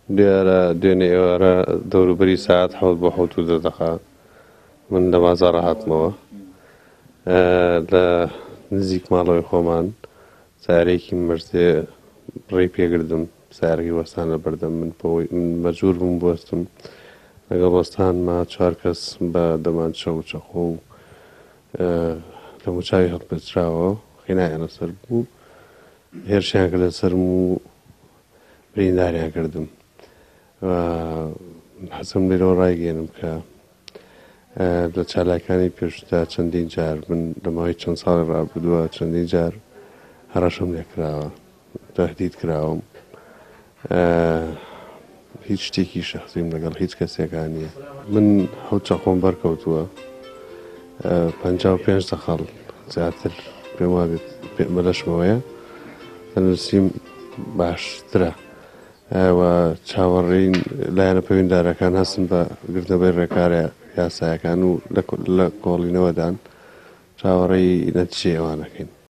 دیارە دوێنێ ئێوارە دەوروبەری ساعت 7 من لە بازاڕە هاتمەوە لە نزیک ماڵەوەی خۆمان سارێکی مرزێ ڕێی پێگردم سارەی وەستان لە بەردەم من مەجبور بووم بوەستم لەگەڵ وەستانما 4 کەس بە دەمان شەو چەخۆ و لە موچاوی هەڵپێچراوە خێنایانە سەر بوو هێرشیان کرد لەسەرم و برینداریان کردم حەزم لێرەوە ڕایگەێنم کە لە چالاکانی پێشدا چەندین جار من لە ماوەی چەند ساڵی ڕابردووە چەندین جار هەڕەشم لێ کراوە تەهدید کراوم هیچ شتێکی شەخسیم لەگەڵ هیچ کەسێکان نییە من حەوت چەخۆم بەرکەوتووە 55 دەخەڵ زیاتر پێم وابێت بەلەشمەوەیە تەنووسیم باشترە و چاوەڕێین لایەنە پەیوەنددارەکان هەستن بە گرتنەبەری ڕێکارە یاسایەکان و لە کۆڵینەوەدان چاوەڕێی نەتیجەی ئەوانەکەین.